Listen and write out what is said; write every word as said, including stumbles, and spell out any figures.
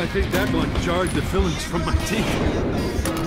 think that one jarred the fillings from my teeth.